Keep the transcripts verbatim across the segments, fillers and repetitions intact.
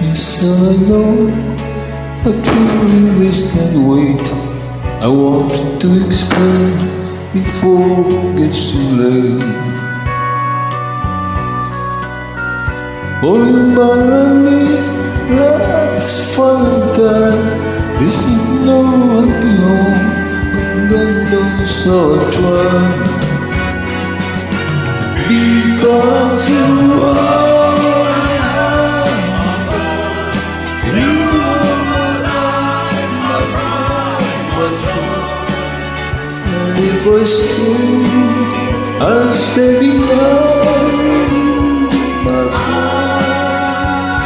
Yes, I know, but we always can't wait. I want to explain before it gets too late. For you and me, let's find that this is no happy home, but God knows how I try. Because you are if I stay, I'll stay behind my heart.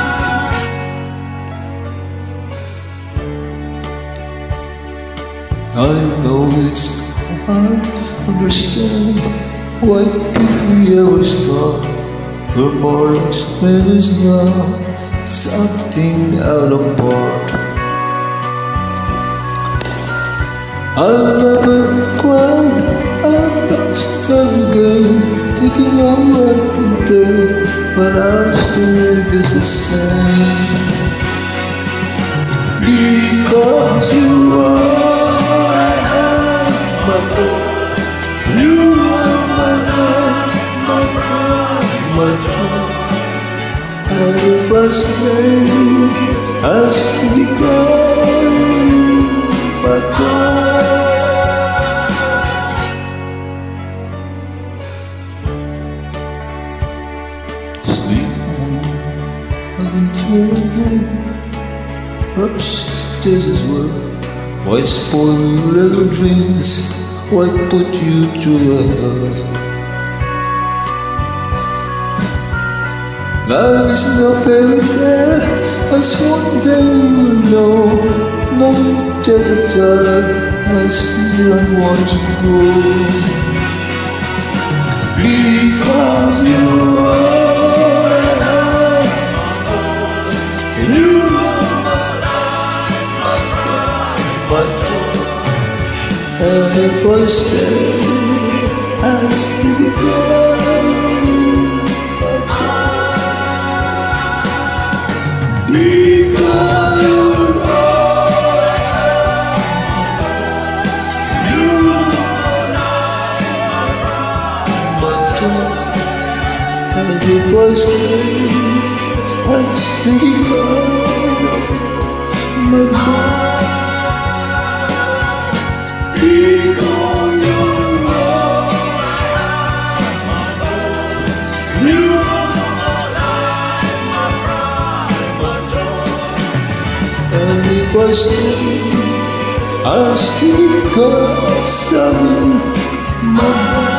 I know it's hard to understand. Why did we ever start? We're more experienced now, something out of part. I've never cried, I've lost again, taking all I can take, but I'm still just the same. Because you are my boy, you are my life, my pride, my joy. And if I stay, I'll still become my God. Perhaps this is well. Why spoil your little dreams? Why put you through your health? Life is no fairy tale, as one day you will know. Not just a child, I still I want to grow. Because you are and if I stay, I'll still be gone. Because you are, you are my joy. And if I stay, I'll still be gone. My heart. Because you are my voice, you are my life, my pride, my joy. And if I stay, I'll still got some my